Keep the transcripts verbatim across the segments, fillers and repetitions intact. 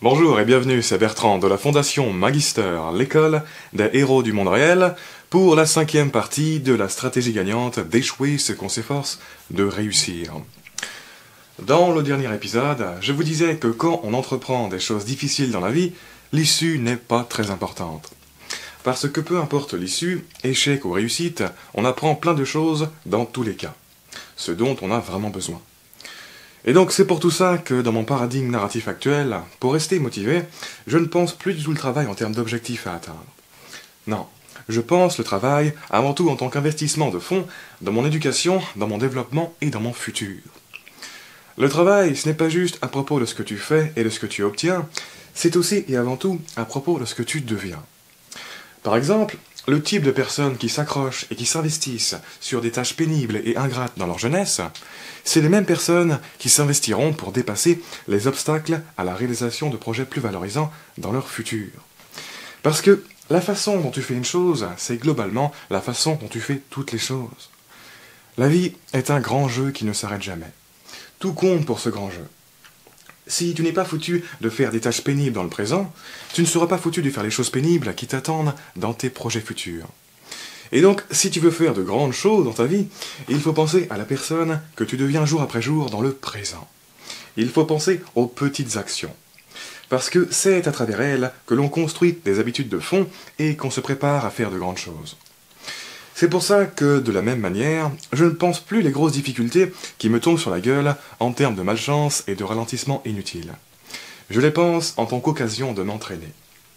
Bonjour et bienvenue, c'est Bertrand de la Fondation Magister, l'école des héros du monde réel, pour la cinquième partie de la stratégie gagnante d'échouer ce qu'on s'efforce de réussir. Dans le dernier épisode, je vous disais que quand on entreprend des choses difficiles dans la vie, l'issue n'est pas très importante. Parce que peu importe l'issue, échec ou réussite, on apprend plein de choses dans tous les cas, ce dont on a vraiment besoin. Et donc c'est pour tout ça que dans mon paradigme narratif actuel, pour rester motivé, je ne pense plus du tout le travail en termes d'objectifs à atteindre. Non, je pense le travail avant tout en tant qu'investissement de fonds dans mon éducation, dans mon développement et dans mon futur. Le travail, ce n'est pas juste à propos de ce que tu fais et de ce que tu obtiens, c'est aussi et avant tout à propos de ce que tu deviens. Par exemple, le type de personnes qui s'accrochent et qui s'investissent sur des tâches pénibles et ingrates dans leur jeunesse, c'est les mêmes personnes qui s'investiront pour dépasser les obstacles à la réalisation de projets plus valorisants dans leur futur. Parce que la façon dont tu fais une chose, c'est globalement la façon dont tu fais toutes les choses. La vie est un grand jeu qui ne s'arrête jamais. Tout compte pour ce grand jeu. Si tu n'es pas foutu de faire des tâches pénibles dans le présent, tu ne seras pas foutu de faire les choses pénibles qui t'attendent dans tes projets futurs. Et donc, si tu veux faire de grandes choses dans ta vie, il faut penser à la personne que tu deviens jour après jour dans le présent. Il faut penser aux petites actions. Parce que c'est à travers elles que l'on construit des habitudes de fond et qu'on se prépare à faire de grandes choses. C'est pour ça que, de la même manière, je ne pense plus les grosses difficultés qui me tombent sur la gueule en termes de malchance et de ralentissement inutile. Je les pense en tant qu'occasion de m'entraîner.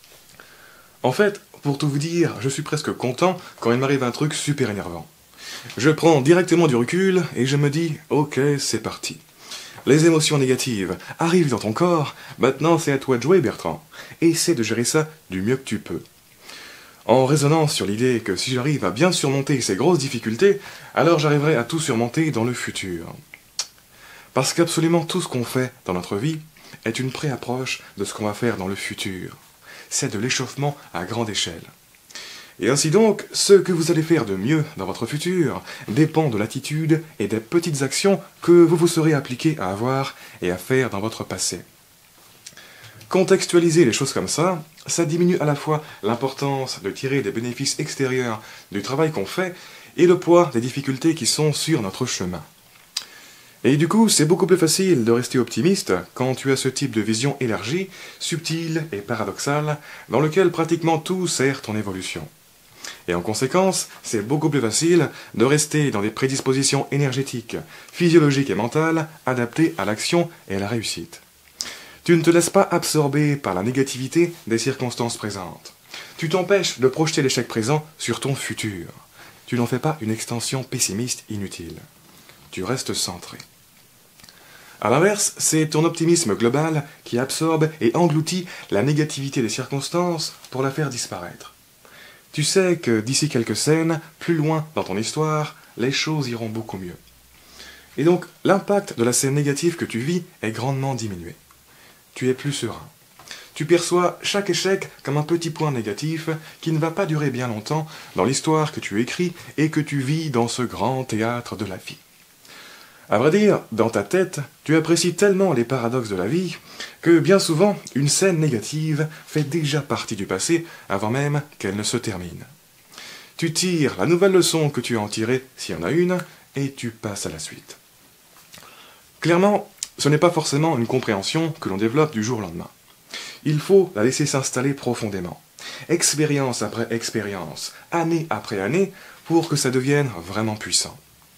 En fait, pour tout vous dire, je suis presque content quand il m'arrive un truc super énervant. Je prends directement du recul et je me dis « Ok, c'est parti. Les émotions négatives arrivent dans ton corps, maintenant c'est à toi de jouer Bertrand. Essaie de gérer ça du mieux que tu peux. » En raisonnant sur l'idée que si j'arrive à bien surmonter ces grosses difficultés, alors j'arriverai à tout surmonter dans le futur. Parce qu'absolument tout ce qu'on fait dans notre vie est une pré-approche de ce qu'on va faire dans le futur. C'est de l'échauffement à grande échelle. Et ainsi donc, ce que vous allez faire de mieux dans votre futur dépend de l'attitude et des petites actions que vous vous serez appliqué à avoir et à faire dans votre passé. Contextualiser les choses comme ça, ça diminue à la fois l'importance de tirer des bénéfices extérieurs du travail qu'on fait et le poids des difficultés qui sont sur notre chemin. Et du coup, c'est beaucoup plus facile de rester optimiste quand tu as ce type de vision élargie, subtile et paradoxale, dans lequel pratiquement tout sert ton évolution. Et en conséquence, c'est beaucoup plus facile de rester dans des prédispositions énergétiques, physiologiques et mentales adaptées à l'action et à la réussite. Tu ne te laisses pas absorber par la négativité des circonstances présentes. Tu t'empêches de projeter l'échec présent sur ton futur. Tu n'en fais pas une extension pessimiste inutile. Tu restes centré. A l'inverse, c'est ton optimisme global qui absorbe et engloutit la négativité des circonstances pour la faire disparaître. Tu sais que d'ici quelques scènes, plus loin dans ton histoire, les choses iront beaucoup mieux. Et donc, l'impact de la scène négative que tu vis est grandement diminué. Tu es plus serein. Tu perçois chaque échec comme un petit point négatif qui ne va pas durer bien longtemps dans l'histoire que tu écris et que tu vis dans ce grand théâtre de la vie. À vrai dire, dans ta tête, tu apprécies tellement les paradoxes de la vie que bien souvent, une scène négative fait déjà partie du passé avant même qu'elle ne se termine. Tu tires la nouvelle leçon que tu as en tirée, s'il y en a une, et tu passes à la suite. Clairement, ce n'est pas forcément une compréhension que l'on développe du jour au lendemain. Il faut la laisser s'installer profondément, expérience après expérience, année après année, pour que ça devienne vraiment puissant.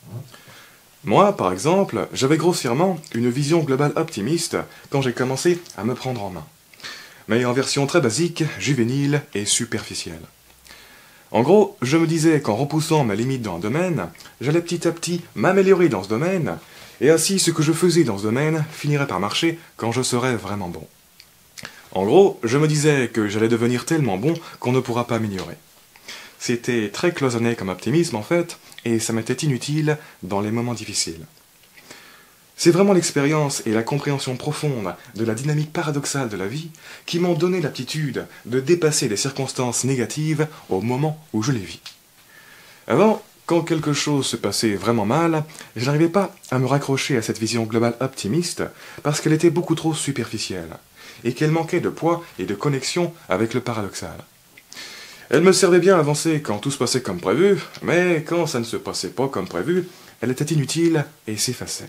Moi, par exemple, j'avais grossièrement une vision globale optimiste quand j'ai commencé à me prendre en main, mais en version très basique, juvénile et superficielle. En gros, je me disais qu'en repoussant mes limites dans un domaine, j'allais petit à petit m'améliorer dans ce domaine, et ainsi ce que je faisais dans ce domaine finirait par marcher quand je serais vraiment bon. En gros, je me disais que j'allais devenir tellement bon qu'on ne pourra pas m'ignorer. C'était très cloisonné comme optimisme en fait, et ça m'était inutile dans les moments difficiles. C'est vraiment l'expérience et la compréhension profonde de la dynamique paradoxale de la vie qui m'ont donné l'aptitude de dépasser les circonstances négatives au moment où je les vis. Avant, quand quelque chose se passait vraiment mal, je n'arrivais pas à me raccrocher à cette vision globale optimiste parce qu'elle était beaucoup trop superficielle. et qu'elle manquait de poids et de connexion avec le paradoxal. Elle me servait bien à avancer quand tout se passait comme prévu, mais quand ça ne se passait pas comme prévu, elle était inutile et s'effaçait.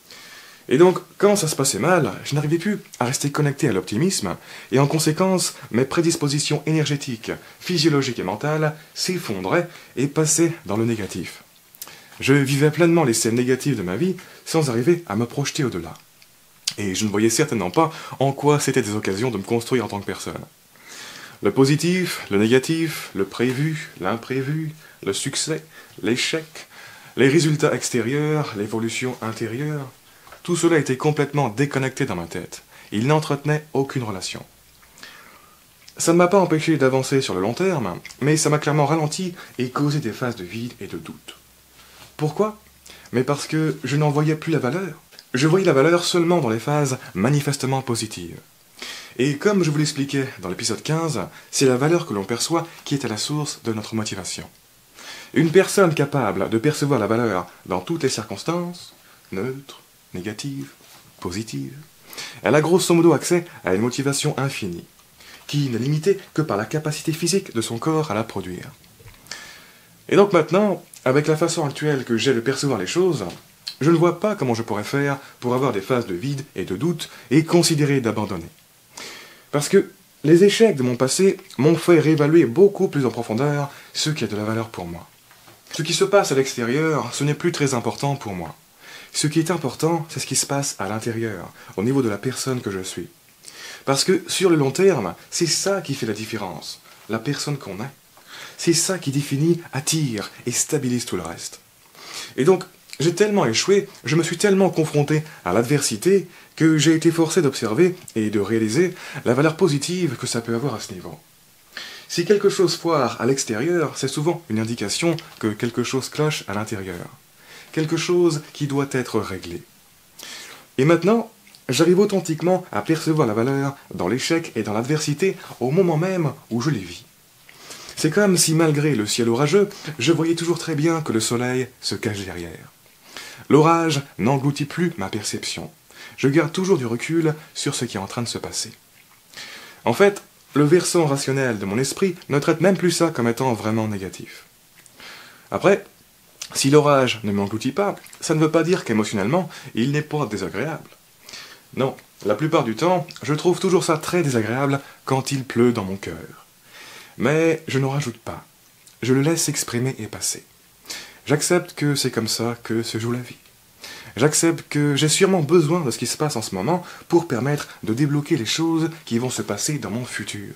Et donc, quand ça se passait mal, je n'arrivais plus à rester connecté à l'optimisme, et en conséquence, mes prédispositions énergétiques, physiologiques et mentales s'effondraient et passaient dans le négatif. Je vivais pleinement les scènes négatives de ma vie sans arriver à me projeter au-delà. Et je ne voyais certainement pas en quoi c'était des occasions de me construire en tant que personne. Le positif, le négatif, le prévu, l'imprévu, le succès, l'échec, les résultats extérieurs, l'évolution intérieure, tout cela était complètement déconnecté dans ma tête. Il n'entretenait aucune relation. Ça ne m'a pas empêché d'avancer sur le long terme, mais ça m'a clairement ralenti et causé des phases de vide et de doute. Pourquoi? Mais parce que je n'en voyais plus la valeur. Je voyais la valeur seulement dans les phases manifestement positives. Et comme je vous l'expliquais dans l'épisode quinze, c'est la valeur que l'on perçoit qui est à la source de notre motivation. Une personne capable de percevoir la valeur dans toutes les circonstances, neutre, négative, positive, elle a grosso modo accès à une motivation infinie, qui n'est limitée que par la capacité physique de son corps à la produire. Et donc maintenant, avec la façon actuelle que j'ai de percevoir les choses, je ne vois pas comment je pourrais faire pour avoir des phases de vide et de doute et considérer d'abandonner. Parce que les échecs de mon passé m'ont fait réévaluer beaucoup plus en profondeur ce qui a de la valeur pour moi. Ce qui se passe à l'extérieur, ce n'est plus très important pour moi. Ce qui est important, c'est ce qui se passe à l'intérieur, au niveau de la personne que je suis. Parce que sur le long terme, c'est ça qui fait la différence, la personne qu'on est. C'est ça qui définit, attire et stabilise tout le reste. Et donc, j'ai tellement échoué, je me suis tellement confronté à l'adversité que j'ai été forcé d'observer et de réaliser la valeur positive que ça peut avoir à ce niveau. Si quelque chose foire à l'extérieur, c'est souvent une indication que quelque chose cloche à l'intérieur. Quelque chose qui doit être réglé. Et maintenant, j'arrive authentiquement à percevoir la valeur dans l'échec et dans l'adversité au moment même où je les vis. C'est comme si malgré le ciel orageux, je voyais toujours très bien que le soleil se cache derrière. L'orage n'engloutit plus ma perception. Je garde toujours du recul sur ce qui est en train de se passer. En fait, le versant rationnel de mon esprit ne traite même plus ça comme étant vraiment négatif. Après, si l'orage ne m'engloutit pas, ça ne veut pas dire qu'émotionnellement, il n'est pas désagréable. Non, la plupart du temps, je trouve toujours ça très désagréable quand il pleut dans mon cœur. Mais je n'en rajoute pas. Je le laisse s'exprimer et passer. J'accepte que c'est comme ça que se joue la vie. J'accepte que j'ai sûrement besoin de ce qui se passe en ce moment pour permettre de débloquer les choses qui vont se passer dans mon futur.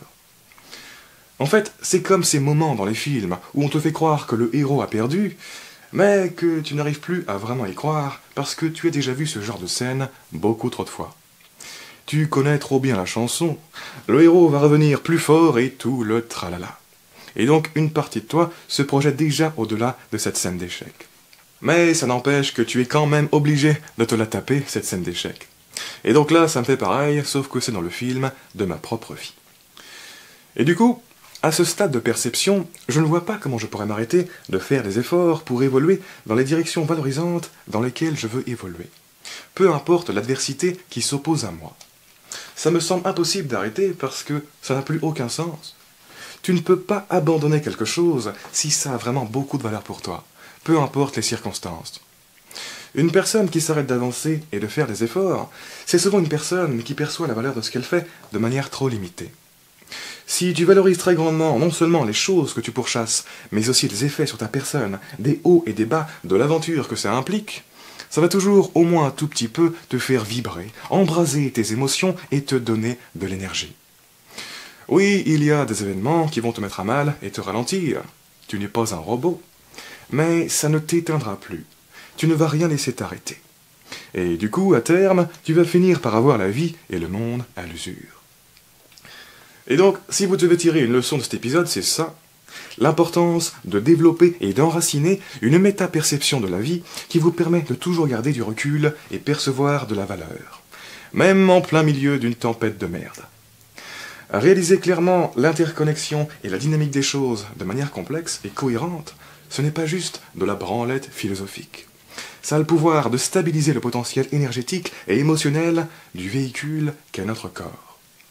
En fait, c'est comme ces moments dans les films où on te fait croire que le héros a perdu, mais que tu n'arrives plus à vraiment y croire parce que tu as déjà vu ce genre de scène beaucoup trop de fois. Tu connais trop bien la chanson, le héros va revenir plus fort et tout le tralala. Et donc une partie de toi se projette déjà au-delà de cette scène d'échec. Mais ça n'empêche que tu es quand même obligé de te la taper, cette scène d'échec. Et donc là, ça me fait pareil, sauf que c'est dans le film de ma propre vie. Et du coup, à ce stade de perception, je ne vois pas comment je pourrais m'arrêter de faire des efforts pour évoluer dans les directions valorisantes dans lesquelles je veux évoluer. Peu importe l'adversité qui s'oppose à moi. Ça me semble impossible d'arrêter parce que ça n'a plus aucun sens. Tu ne peux pas abandonner quelque chose si ça a vraiment beaucoup de valeur pour toi, peu importe les circonstances. Une personne qui s'arrête d'avancer et de faire des efforts, c'est souvent une personne qui perçoit la valeur de ce qu'elle fait de manière trop limitée. Si tu valorises très grandement non seulement les choses que tu pourchasses, mais aussi les effets sur ta personne, des hauts et des bas de l'aventure que ça implique, ça va toujours au moins un tout petit peu te faire vibrer, embraser tes émotions et te donner de l'énergie. Oui, il y a des événements qui vont te mettre à mal et te ralentir. Tu n'es pas un robot. Mais ça ne t'éteindra plus. Tu ne vas rien laisser t'arrêter. Et du coup, à terme, tu vas finir par avoir la vie et le monde à l'usure. Et donc, si vous devez tirer une leçon de cet épisode, c'est ça. L'importance de développer et d'enraciner une méta-perception de la vie qui vous permet de toujours garder du recul et percevoir de la valeur. Même en plein milieu d'une tempête de merde. Réaliser clairement l'interconnexion et la dynamique des choses de manière complexe et cohérente, ce n'est pas juste de la branlette philosophique. Ça a le pouvoir de stabiliser le potentiel énergétique et émotionnel du véhicule qu'est notre corps.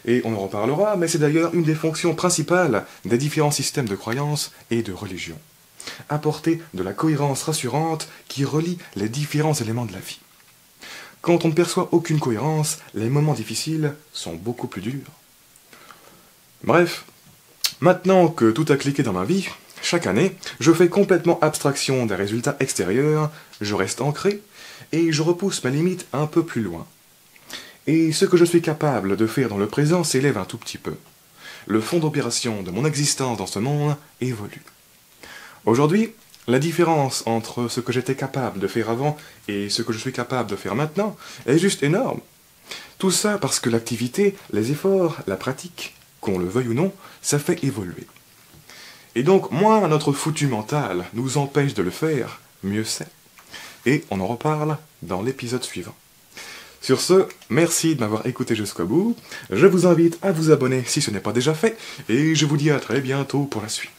Et on en reparlera, mais c'est d'ailleurs une des fonctions principales des différents systèmes de croyances et de religion. Apporter de la cohérence rassurante qui relie les différents éléments de la vie. Quand on ne perçoit aucune cohérence, les moments difficiles sont beaucoup plus durs. Bref, maintenant que tout a cliqué dans ma vie, chaque année, je fais complètement abstraction des résultats extérieurs, je reste ancré, et je repousse ma limite un peu plus loin. Et ce que je suis capable de faire dans le présent s'élève un tout petit peu. Le fond d'opération de mon existence dans ce monde évolue. Aujourd'hui, la différence entre ce que j'étais capable de faire avant et ce que je suis capable de faire maintenant est juste énorme. Tout ça parce que l'activité, les efforts, la pratique, qu'on le veuille ou non, ça fait évoluer. Et donc, moins notre foutu mental nous empêche de le faire, mieux c'est. Et on en reparle dans l'épisode suivant. Sur ce, merci de m'avoir écouté jusqu'au bout. Je vous invite à vous abonner si ce n'est pas déjà fait, et je vous dis à très bientôt pour la suite.